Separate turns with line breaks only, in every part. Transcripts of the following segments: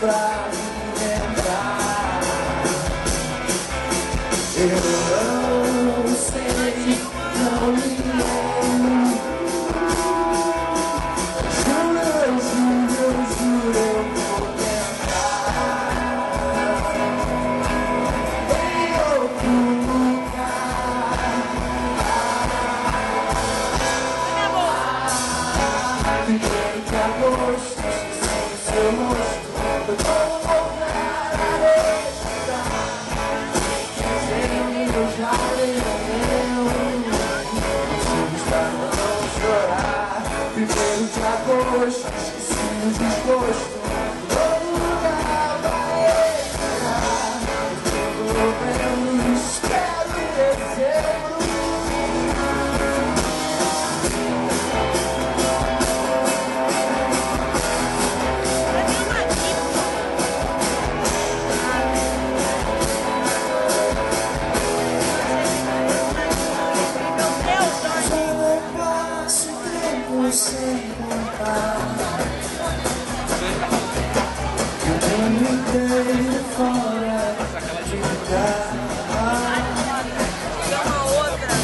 pra me lembrar. Eu não sei, não me lembro. Juro, juro, juro, eu vou tentar em outro lugar. Primeiro de agosto, sem seu rosto, eu vou voltar a respirar. Sem meu jardim, consigo estar pra não chorar. Primeiro de agosto, esqueci o desgosto, todo lugar vai esperar. Pelo menos espero dezembro. Sem contar, eu tenho ideia fora de lugar.
É uma outra.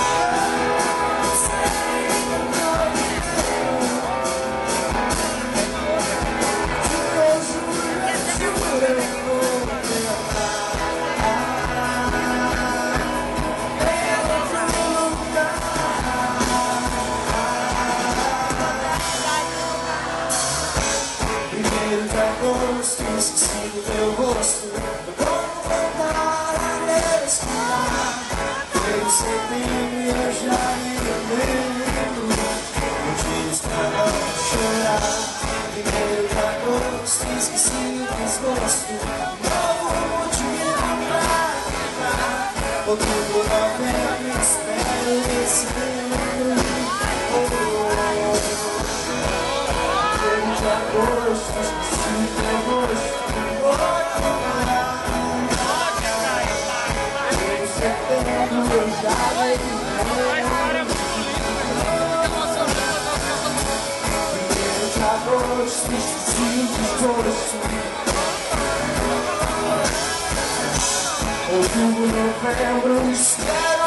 Esqueci do meu rosto, eu vou voltar a respirar. Desde setembro eu já me lembro, eu disse pra não chorar. Primeiro de agosto, esqueci o desgosto, novo dia pra lembrar. Outubro, novembro, espero dezembro. Primeiro de agosto, esqueci o teu rosto. Eu já lembro. Primeiro de agosto, esqueci o desgosto. Outubro, novembro, espero.